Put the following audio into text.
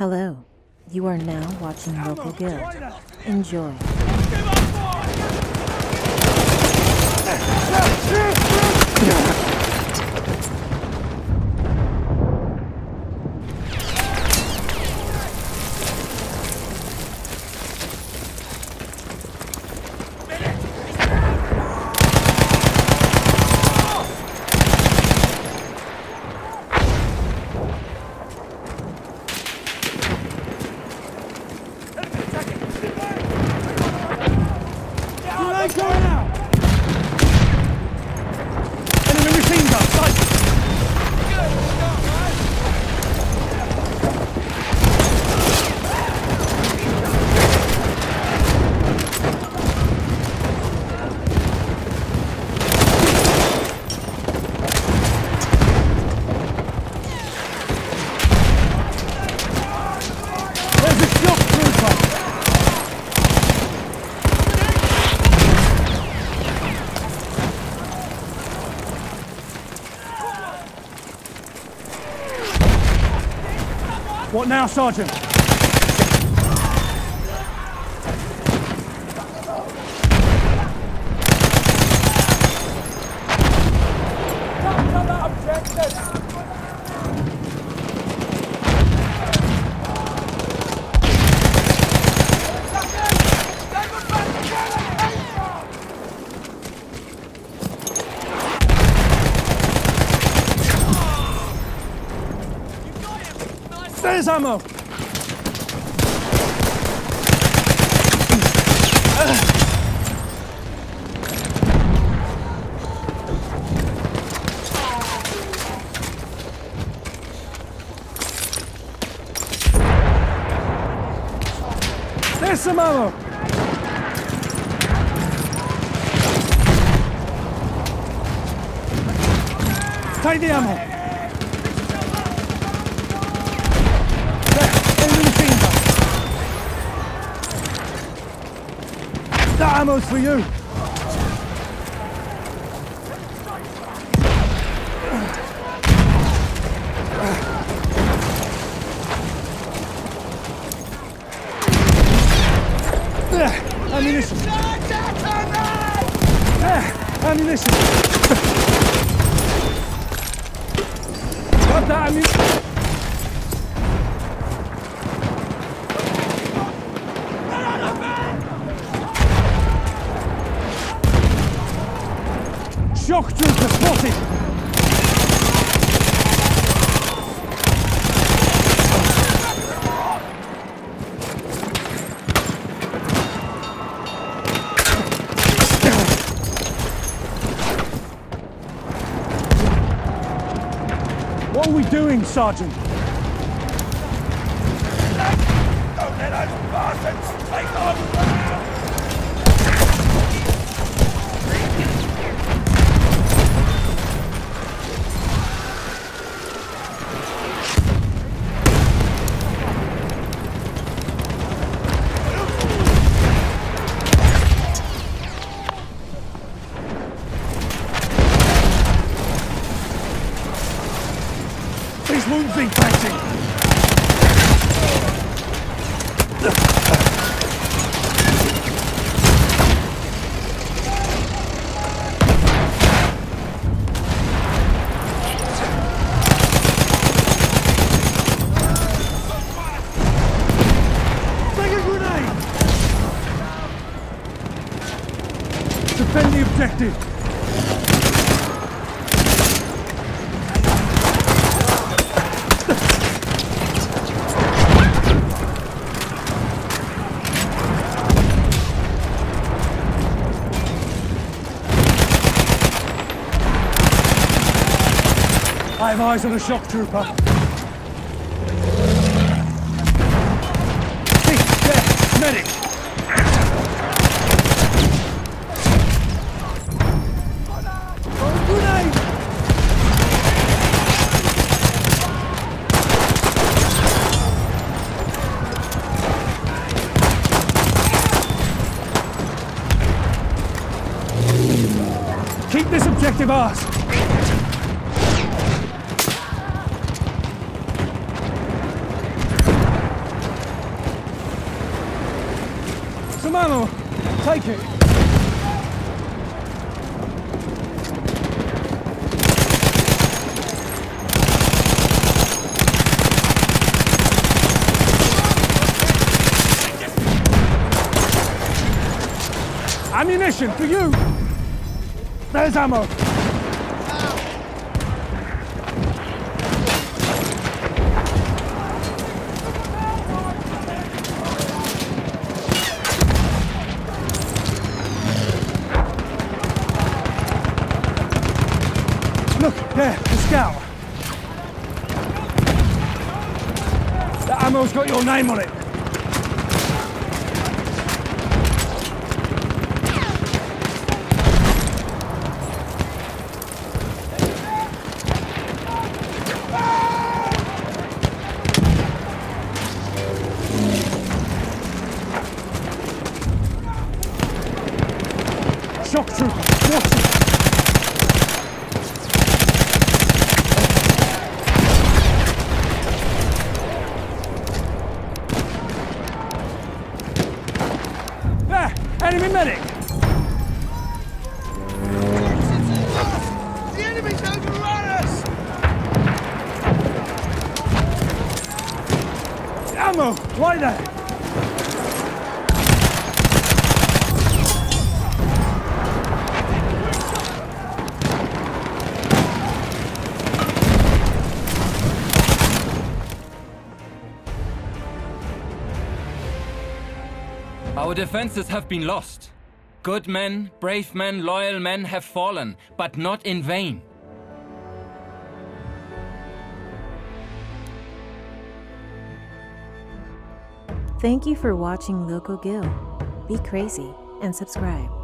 Hello. You are now watching Local Guild. Enjoy. What now, Sergeant? There's ammo! There's some ammo! Take the ammo! That ammo's for you! Ammunition! Ammunition! Grab that ammunition! Shock trooper spotted! What are we doing, Sergeant? Don't let those bastards take on! These wounds need patching! Take a grenade! Defend the objective! I have eyes on a shock trooper. Hey, there, medic! Oh, grenade! Keep this objective ours! some ammo. Take it. Ammunition for you! There's ammo! Look, there, the scout. The ammo's got your name on it. Shock trooper, watch it! There! Enemy medic! The enemy's overrun us! Ammo! Right there! Our defenses have been lost. Good men, brave men, loyal men have fallen, but not in vain. Thank you for watching Local Gil. Be crazy and subscribe.